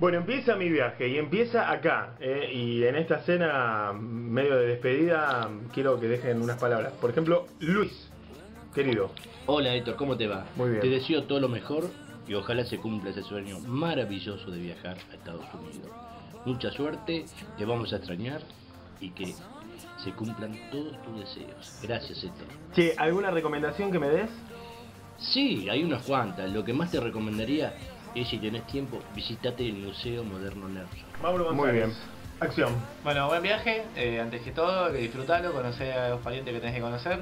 Bueno, empieza mi viaje y empieza acá. Y en esta cena medio de despedida quiero que dejen unas palabras. Por ejemplo, Luis, querido. Hola Héctor, ¿cómo te va? Muy bien. Te deseo todo lo mejor y ojalá se cumpla ese sueño maravilloso de viajar a Estados Unidos. Mucha suerte, te vamos a extrañar y que se cumplan todos tus deseos. Gracias Héctor. Che, ¿alguna recomendación que me des? Sí, hay unas cuantas. Lo que más te recomendaría es, si tenés tiempo, visitate el Museo Moderno Nelson. Mauro González. Muy bien. Acción. Bueno, buen viaje, antes que todo, que disfrutalo, conocer a los parientes que tenés que conocer.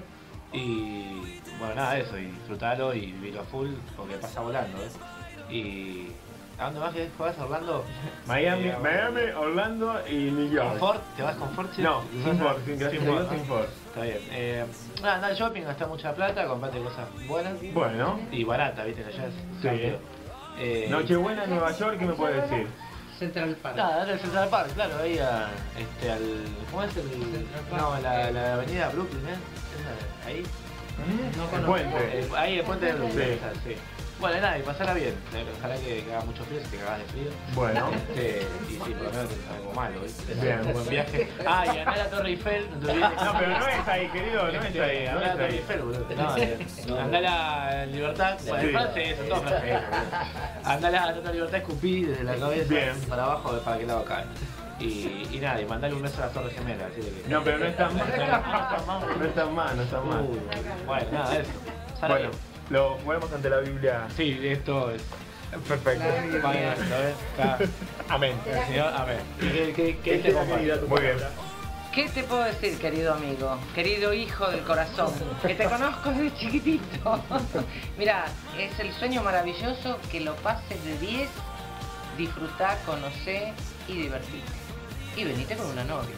Y bueno, nada de eso, y disfrutalo y vivirlo a full, porque pasa volando, ¿ves? Y ¿a dónde más que vas, Orlando? Miami, Orlando y New York. ¿Con Ford? ¿Te vas con Ford? ¿Sí? No, sin Ford, gracias a Dios, sin Ford. Está bien. Nada, anda al shopping, gasta mucha plata, comprate cosas buenas. Bueno. Y barata, viste, que allá es Sí. cambio. Nochebuena en Nueva York, ¿qué me puedes decir? Central Park. Nada, dale al Central Park, claro, ahí al... ¿Cómo es el...? No, la avenida Brooklyn, ¿eh? Esa, ahí. El puente. Ahí el puente de Brooklyn, Sí. sí. Bueno, nada, y pasarla bien. Ojalá que haga mucho frío, si te cagas de frío. Bueno. Y sí, por lo menos te sale algo malo, ¿viste? Bien. Un buen viaje. Ah, y andá a la Torre Eiffel, no te olvides. No, pero no es ahí, querido, no es ahí. Andá a la Torre Eiffel, boludo. No, andá a la Libertad. Bueno, Sí. en francés, en todo francés. Andá a la Estatua de Libertad, escupí desde la cabeza Bien. para abajo, para que lado cae. Y nada, y mandale un beso a las Torres Gemelas. Así que... No, pero no es tan mal. No es tan mal, no es tan mal. Bueno, nada, eso. Sale Bueno, bien. lo ponemos ante la Biblia. Sí, esto es. Perfecto. Vaya, Amén. El Señor, amén. ¿Qué te comparte? Muy bien. ¿Qué te puedo decir, querido amigo? Querido hijo del corazón, que te conozco desde chiquitito. Mira, es el sueño maravilloso que lo pases de 10, disfrutá, conocé y divertite. Y venite con una novia.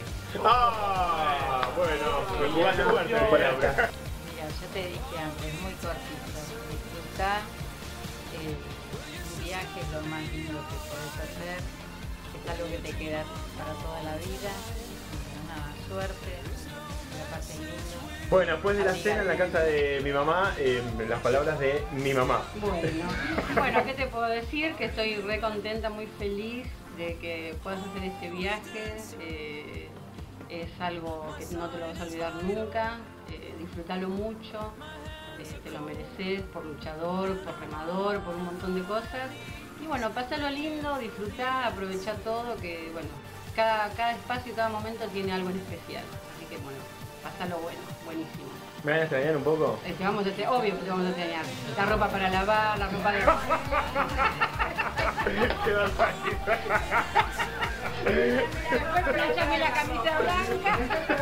Ah, bueno, jugaste fuerte. Mira, yo te dije antes, muy cortito, disfrutá, un viaje es lo más lindo que podés hacer, es algo que te queda para toda la vida, y nada, suerte, que la pases lindo. Bueno, después de la cena en la casa de mi mamá, las palabras de mi mamá. Bueno, ¿qué te puedo decir? Que estoy re contenta, muy feliz de que puedas hacer este viaje. Es algo que no te lo vas a olvidar nunca, disfrútalo mucho, te lo mereces por luchador, por remador, por un montón de cosas. Y bueno, pásalo lindo, disfrutá, aprovechá todo, que bueno, cada espacio y cada momento tiene algo en especial. Así que bueno, pásalo bueno, buenísimo. ¿Me van a extrañar un poco? Te vamos a obvio que te vamos a extrañar. La ropa para lavar, la ropa de... ¿Qué vas a decir? Después planchame la camisa blanca.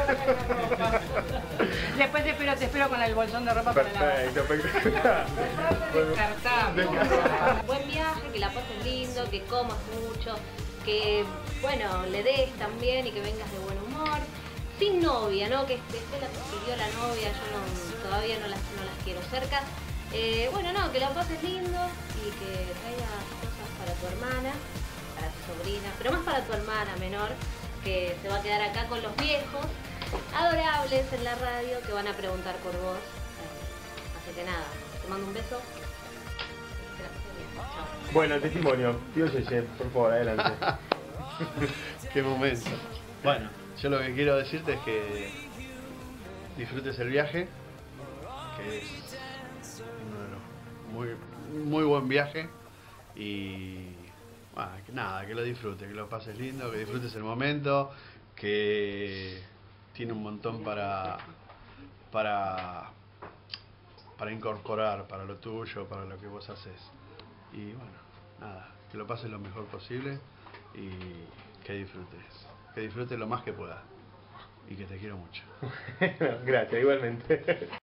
Después te espero con el bolsón de ropa para lavar. Perfecto. Descartable. Buen viaje, que la pases lindo, que comas mucho, que bueno, le des también y que vengas de buen humor. Sin novia, ¿no? Que esté la que pidió la novia, yo todavía no las quiero cerca. Bueno, no, que la pases lindo y que traigas cosas para tu hermana, para tu sobrina, pero más para tu hermana menor, que se va a quedar acá con los viejos, adorables en la radio, que van a preguntar por vos. Así que nada, te mando un beso. Chao. Bueno, el testimonio. Tío Yeye, por favor, adelante. Qué momento. Bueno, yo lo que quiero decirte es que disfrutes el viaje, que es uno de los muy buen viaje, y bueno, que nada, que lo disfrutes, que lo pases lindo, que disfrutes el momento, que tiene un montón para incorporar, para lo tuyo, para lo que vos haces. Y bueno, nada, que lo pases lo mejor posible y que disfrutes lo más que puedas, y que te quiero mucho. Gracias, igualmente.